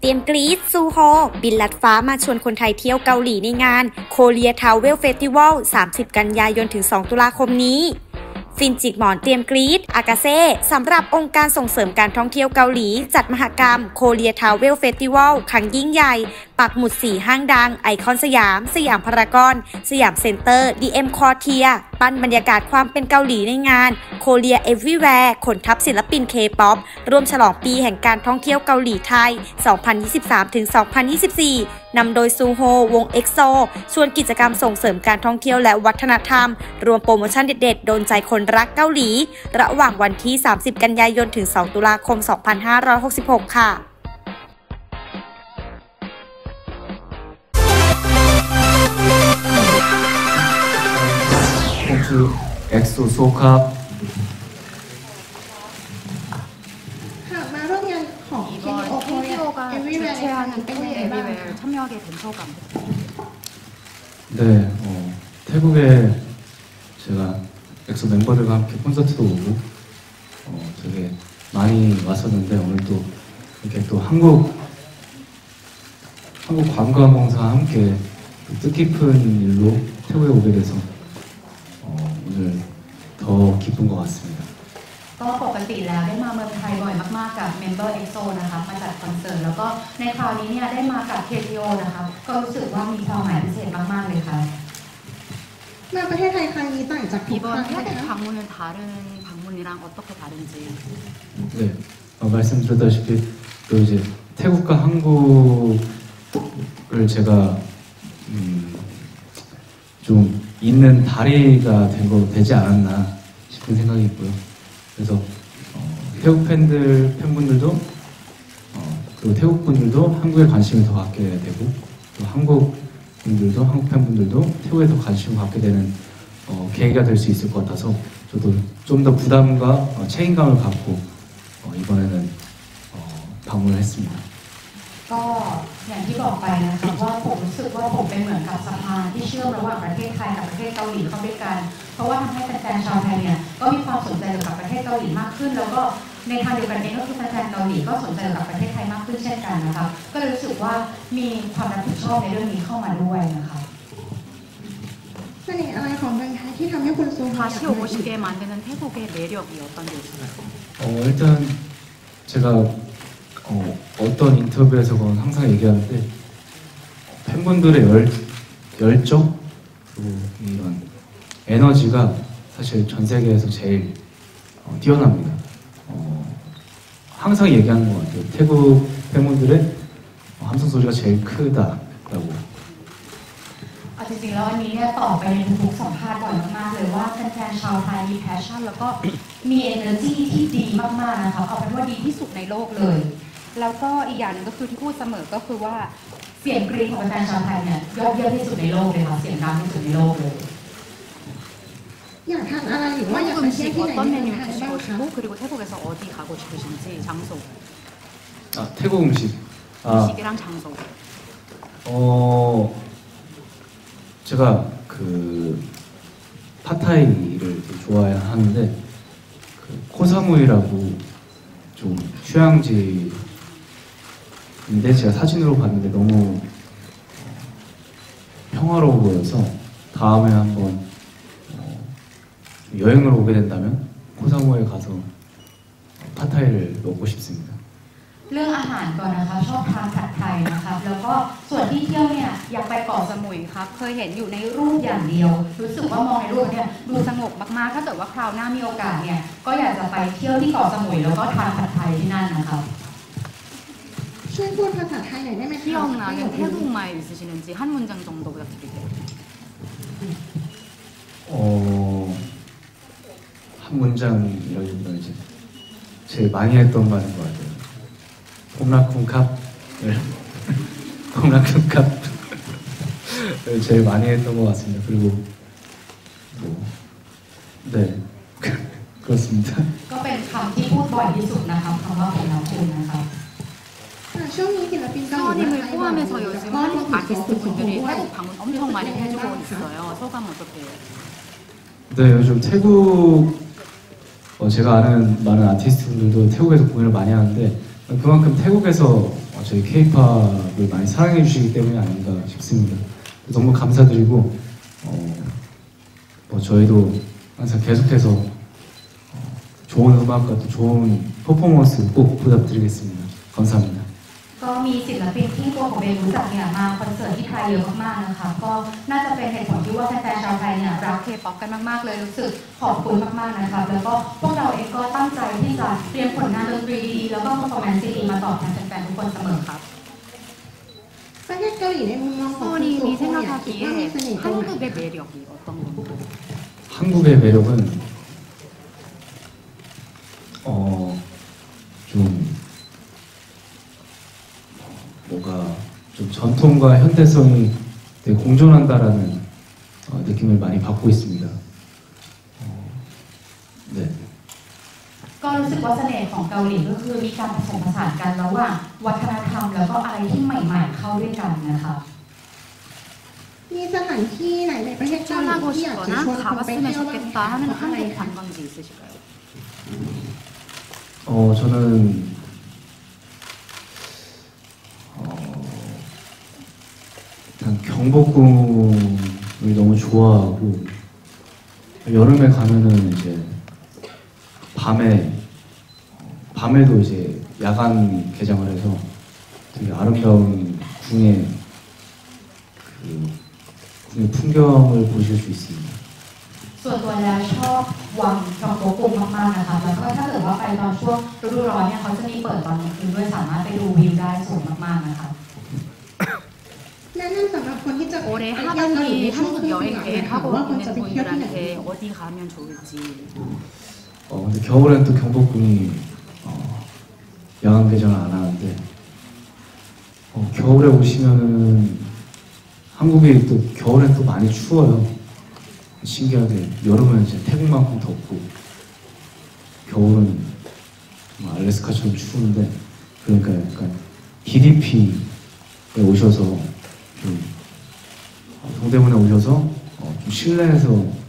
เตรียมกรี๊ดซูโฮบินลัดฟ้ามาชวนคนไทยเที่ยวเกาหลีในงาน Korea Travel Festival 30 กันยายนถึง 2 ตุลาคมนี้ฟินจิกหมอนเตรียมกรี๊ดอากาเซ่สำหรับองค์การส่งเสริมการท่องเที่ยวเกาหลีจัดมหกรรม Korea Travel Festival ครั้งยิ่งใหญ่ปักหมุด4ห้างดังไอคอนสยามสยามพารากอนสยามเซ็นเตอร์ DM คอร์เทียปั้นบรรยากาศความเป็นเกาหลีในงาน Korea Everywhere ขนทัพศิลปิน K-POP ร่วมฉลองปีแห่งการท่องเที่ยวเกาหลีไทย 2023-2024 นำโดยซูโฮวง EXO ชวนกิจกรรมส่งเสริมการท่องเที่ยวและวัฒนธรรมรวมโปรโมชั่นเด็ดๆโดนใจคนรักเกาหลีระหว่างวันที่ 30 กันยายนถึง 2 ตุลาคม 2566 ค่ะ 엑소 소캅 มาร่วมงานของ KTO가 주최하는 Korea Everywhere 참여하게 된 소감. 네, 태국에 제가 엑소 멤버들과 함께 콘서트도 오고 되게 많이 왔었는데 오늘 또 이렇게 또 한국 관광공사와 함께 뜻깊은 일로 태국에 오게 돼서 오늘 더 기쁜 것 같습니다. ก็ปกติแล้วได้มาเมืองไทยบ่อยมากๆกับเมมเบอร์ EXO นะคะมาจัดคอนเสิร์ตแล้วก็ในคราวนี้เนี่ยได้มากับ KTO นะคะก็รู้สึกว่ามีความหมายพิเศษมากๆเลยค่ะมาประเทศไทยครั้งนี้ต่างจากทุกครั้ง 이번 태국 방문은 다른 방문이랑 어떻게 다른지. 네, 말씀드렸다시피 또 이제 태국과 한국을 제가 좀 있는 다리가 되지 않았나 싶은 생각이 있고요. 그래서 태국 팬분들도 그리고 태국 분들도 한국에 관심을 더 갖게 되고 또 한국 팬분들도 태국에 더 관심을 갖게 되는 계기가 될 수 있을 것 같아서 저도 좀 더 부담과 책임감을 갖고 이번에는 방문을 했습니다. ก็อย่างที่บอกไปนะคะว่าผมรู้สึกว่าผมเป็นเหมือนกับสะพานที่เชื่อมระหว่างประเทศไทยกับประเทศเกาหลีเข้าด้วยกันเพราะว่าทำให้แฟนๆชาวไทยเนี่ยก็มีความสนใจเกี่ยวกับประเทศเกาหลีมากขึ้นแล้วก็ในทางเดียวกันเองก็คือแฟนๆเกาหลีก็สนใจเกี่ยวกับประเทศไทยมากขึ้นเช่นกันนะคะก็เลยรู้สึกว่ามีความรับผิดชอบในเรื่องนี้เข้ามาด้วยนะคะเสน่ห์อะไรของเมืองไทยที่ทำให้คุณซูฮอ 다시 오고 싶게 만드는 태국의 매력이 어떤 게 있을까요? 일단 제가 어떤 인터뷰에서건 항상 얘기하는데 팬분들의 열정 그리고 이런 에너지가 사실 전 세계에서 제일 뛰어납니다. 항상 얘기하는 것 같아요. 태국 팬분들의 함성 소리가 제일 크다라고. จริงๆแล้วอันนี้เนี่ยตอบไปในทุกๆสัมภาษณ์บ่อยมากๆเลยว่าแฟนๆชาวไทยมีแพชชั่นแล้วก็มี energy ที่ดีมากๆนะคะเอาเป็นว่าดีที่สุดในโลกเลยแล้วก็อีกอย่างหนึ่งก็คือที่พูดเสมอก็คือว่าเสียงกรี๊ดของแฟนชาวไทยเนี่ยยอดเยี่ยมที่สุดในโลกเลยค่ะเสียงดังที่สุดในโลกเลยอยากทานอะไรหรือว่าอยากไปเที่ยวที่ไหนในเมืองไทยบ้างคะ 그리고 태국에서 어디 가고 싶으신지 장소. 태국 음식. 음식이랑 장소. 제가 그 팟타이를 좋아하는데 그 코사무이라고 좀 휴양지인데 제가 사진으로 봤는데 너무 평화로워 보여서 다음에 한번 여행을 오게 된다면 코사무이에 가서 팟타이를 먹고 싶습니다. เรื่องอาหารก่อนนะคะชอบทานผัดไทยนะคะแล้วก็ส่วนที่เที่ยวเนี่ยอยากไปเกาะสมุยครับเคยเห็นอยู่ในรูปอย่างเดียวรู้สึกว่ามองในรูปเนี่ยดูสงบมากๆถ้าเกิดว่าคราวหน้ามีโอกาสเนี่ยก็อยากจะไปเที่ยวที่เกาะสมุยแล้วก็ทานผัดไทยที่นั่นนะคะช่วยพูดภาษาไทยหน่อยได้ไหมคะ 기억나는 태국말 있으시는지 한 문장 정도 부탁드릴게요. 한 문장이라기보다는 이제 제일 많이 했던 말인 것 같아요. 홈라쿤캅 홈라쿤캅 제일 많이 했던 것 같습니다. 그리고 네 그렇습니다. ก็เป็นคำที่พูดบ่อยที่สุดนะคะคำว่าผมรักคุณนะคะช่วงนี้ศิลปินเกาหลี 서원님을 포함해서 요즘 한국 아티스트 분들이 태국 방문 엄청 많이 해주고 있어요. 소감 어떠세요? 네 요즘 태국 제가 아는 많은 아티스트분들도 태국에서 공연을 많이 하는데 그만큼 태국에서 저희 K-팝을 많이 사랑해 주시기 때문이 아닌가 싶습니다. 너무 감사드리고 저희도 항상 계속해서 좋은 음악과 또 좋은 퍼포먼스 꼭 보답드리겠습니다. 감사합니다. ก็มีศิลปินที่ตัวผมเองรู้จักเนี่ยมาคอนเสิร์ตที่ไทยเยอะมากๆนะคะก็น่าจะเป็นเหตุผลที่ว่าแฟนๆชาวไทยเนี่ยรักเคป๊อปกันมากๆเลยรู้สึกขอบคุณมากๆนะคะแล้วก็พวกเราเองก็ตั้งใจที่จะเตรียมผลงานดนตรีดีๆแล้วก็เพอร์ฟอร์แมนซ์ดีๆมาตอบแทนแฟนๆทุกคนเสมอครับประเทศเกาหลีในมุมมองของคุณสุโขเนี่ยคิดว่ามีเสน่ห์ตรงไหน 한국의 매력이 어떤 건가요? 한국의 매력은 좀 뭔가 좀 전통과 현대성이 되게 공존한다라는 느낌을 많이 받고 있습니다. 네. ก็รู้สึกว่าเสน่ห์ของเกาหลีก็คือมีการผสมผสานกันระหว่างวัฒนธรรมแล้วก็อะไรที่ใหม่ๆเข้าด้วยกันนะคะมีสถานที่ไหนในประเทศเกาหลี 떠나고 ที่อยากจะ 싶거나 ชวนคนไป 가봤으면 เที่ยวบ้างไหม 좋겠다 คะ 하는 เพราะอะไร 한국 คะ 관광지 있으실까요? 저는 일단 경복궁을 너무 좋아하고 여름에 가면은 이제 밤에도 이제 야간 개장을 해서 되게 아름다운 궁의 풍경을 보실 수 있습니다. ส่วนตัวแล้วชอบวังจองโกกุงมากๆนะคะแล้วก็ถ้าเกิดว่าไปตอนช่วงฤดูร้อนเนี่ยเขาจะมีเปิดตอนกลางคืนด้วยสามารถไปดูวิวได้สวยมากๆนะคะแนะนำสำหรับคนที่จะไป 올해 เที่ยวเกาหลีใน 하반기 ช่วง 한국 ฤดูห 여행 นาว 계획하고 ว่าควร 있는 จะไปเที่ยวที่ไหน 분들한테 어디 가면 좋을지. 근데 겨울엔 또 경복궁이 야간 개장을 안 하는데 겨울에 오시면은 한국이 또 겨울엔 또 많이 추워요. 신기하게 여름은 이제 태국만큼 덥고 겨울은 알래스카처럼 추운데 그러니까 약간 DDP에 오셔서 좀 동대문에 오셔서 좀 실내에서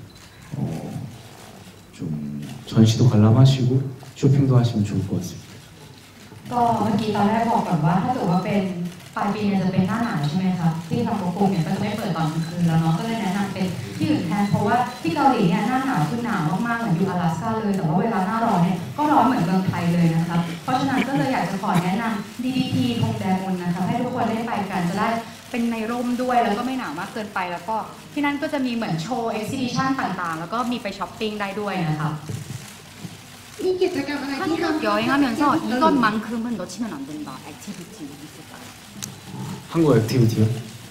좀 전시도 관람하시고 쇼핑도 하시면 좋을 것 같습니다. ก็เมื่อกี้ตอนแรกบอกก่อนว่าถ้าเกิดว่าเป็นปลายปีเนี่ยจะเป็นหน้าหนาวใช่ไหมคะที่จองโกกุงเนี่ยก็จะไม่เปิดตอนกลางคืนแล้วเนาะก็เลยแนะนำเป็นที่อื่นแทนเพราะว่าที่เกาหลีเนี่ยหน้าหนาวคือหนาวมากๆเหมือนอยู่阿拉斯加เลยแต่ว่าเวลาหน้าร้อนเนี่ยก็ร้อนเหมือนเมืองไทยเลยนะคะเพราะฉะนั้นก็เลยอยากจะขอแนะนำ DDP ธงแดงมุนนะคะให้ทุกคนได้ไปกันจะได้เป็นในร่มด้วยแล้วก็ไม่หนาวมากเกินไปแล้วก็ที่นั่นก็จะมีเหมือนโชว์เอ็กซิบิชันต่างๆแล้วก็มีไปช้อปปิ้งได้ด้วยนะคะมีกิจกรรมอะไรที่ทำ 한국 여행하면서 이것만큼은 놓치면 안 된다. 액티비티 있을까요? 한국 액티비티요?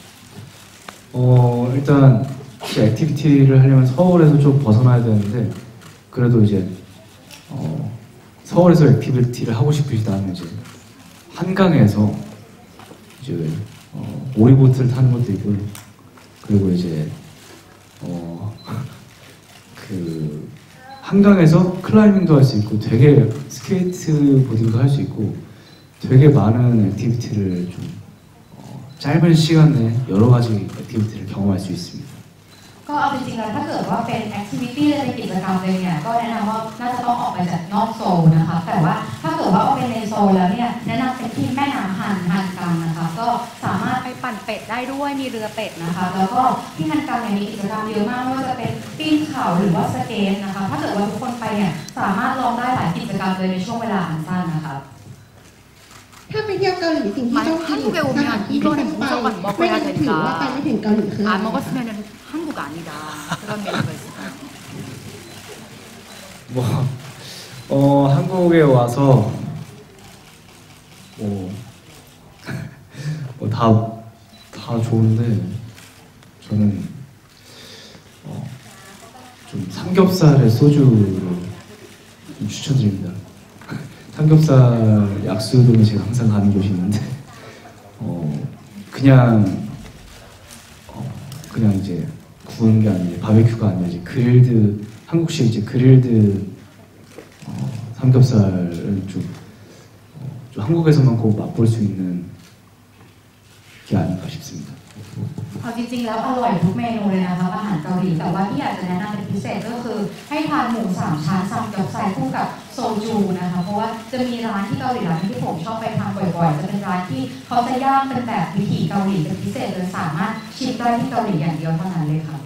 일단 혹시 액티비티를 하려면 서울에서 좀 벗어나야 되는데 그래도 이제 서울에서 액티비티를 하고 싶으시다면 이제 한강에서 이제 오리보트를 타는 것도 있고요. 그리고 이제 그 한강에서 클라이밍도 할 수 있고 되게 스케이트보딩도 할 수 있고 되게 많은 액티비티를 좀 짧은 시간 내에 여러 가지 액티비티를 경험할 수 있습니다. ก็เอาจริงๆแล้วถ้าเกิดว่าเป็นแอคทิวิตี้ในกิจกรรมเลยเนี่ยก็แนะนำว่าน่าจะต้องออกไปจากนอกโซลนะคะแต่ว่าถ้าเกิดว่าเอาเป็นในโซลแล้วเนี่ยแนะนำเป็นที่แม่น้ำฮันกังนะคะก็สามารถไปปั่นเป็ดได้ด้วยมีเรือเป็ดนะคะแล้วก็ที่ฮันกังเนี่ยมีกิจกรรมเยอะมากไม่ว่าจะเป็นปีนเขาหรือว่าสเกตนะคะถ้าเกิดว่าทุกคนไปเนี่ยสามารถลองได้หลายกิจกรรมเลยในช่วงเวลาอันสั้นนะคะถ้าไปเที่ยวเกาหลีสิ่งที่ต้องกิน 한국에 ส 오면 ถานที่ที่ต้อง 이거는 ไป 무조건 ไม่ 먹어야 ได้ถือว่าไป 된다. ไม่ถึงเกาหลีคืออะไร 안 먹었으면 한국 아니다. 그런 메뉴가 있을까요? 한국에 와서 다 좋은데 저는 좀 삼겹살에 소주를 좀 추천드립니다. 삼겹살 약수동에 제가 항상 가는 곳이 있는데 그냥 이제 구운 게 아니라 바베큐가 아니라 이제 그릴드 한국식 이제 그릴드 삼겹살을 좀 한국에서만 꼭 맛볼 수 있는 게 아닌가 싶습니다. เอาจริงๆแล้วอร่อยทุกเมนูเลยนะคะอาหารเกาหลีแต่ว่าที่อยากจะแนะนำเป็นพิเศษก็คือให้ทานหมู3ชั้นซัมเกี๊ยวไซคู่กับโซจูนะคะเพราะว่าจะมีร้านที่เกาหลีร้านที่ผมชอบไปทานบ่อยๆจะเป็นร้านที่เขาจะย่างเป็นแบบวิถีเกาหลีเป็นพิเศษเลยสามารถชิมได้ที่เกาหลีอย่างเดียวเท่านั้นเลยค่ะ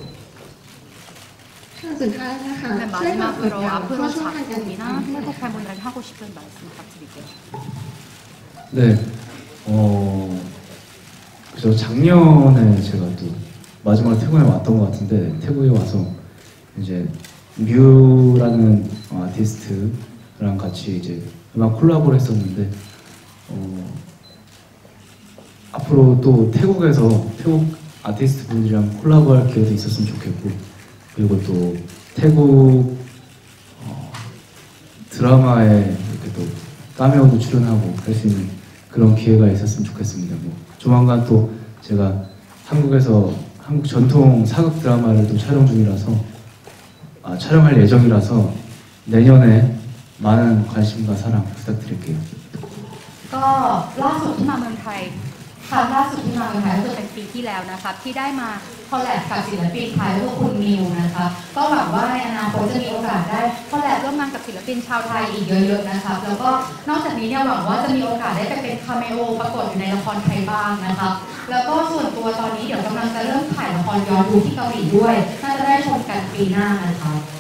สุดท้ายนะคะ 네, ช่วยบอก 마지막으로 ข้อ 앞으로 ช่วงทางการติด 작품이나 ตามให้หน่อย 태국 팬분들에게 하고 싶은 말씀 부탁드릴게요. 네, 그래서 작년에 제가 또 마지막으로 태국에 왔던 것 같은데 태국에 와서 이제 뮤라는 아티스트랑 같이 이제 음악 콜라보를 했었는데 앞으로 또 태국에서 태국 아티스트 분들이랑 콜라보할 기회도 있었으면 좋겠고 그리고 또 태국 드라마에 이렇게 또 카메오도 출연하고 할 수 있는 그런 기회가 있었으면 좋겠습니다. 뭐 조만간 또 제가 한국에서 한국 전통 사극 드라마를 또 촬영 중이라서 촬영할 예정이라서 내년에 많은 관심과 사랑 부탁드릴게요. ก็ล่าสุดที่มาเมืองไทยครั้งล่าสุดที่มาเมืองไทยก็คือเป็นปีที่แล้วนะคะที่ได้มาคอลแลบกับศิลปินไทยก็คือคุณมิวนะคะก็หวังว่าในอนาคตจะมีโอกาสได้คอลแลบร่วมงานกับศิลปินชาวไทยอีกเยอะๆนะคะแล้วก็นอกจากนี้เนี่ยหวังว่าจะมีโอกาสได้ไปเป็นคาเมโอปรากฏอยู่ในละครไทยบ้างนะคะแล้วก็ส่วนตัวตอนนี้เดี๋ยวกำลังจะเริ่มถ่ายละครย้อนยุคที่เกาหลีด้วยน่าจะได้ชมกันปีหน้านะคะ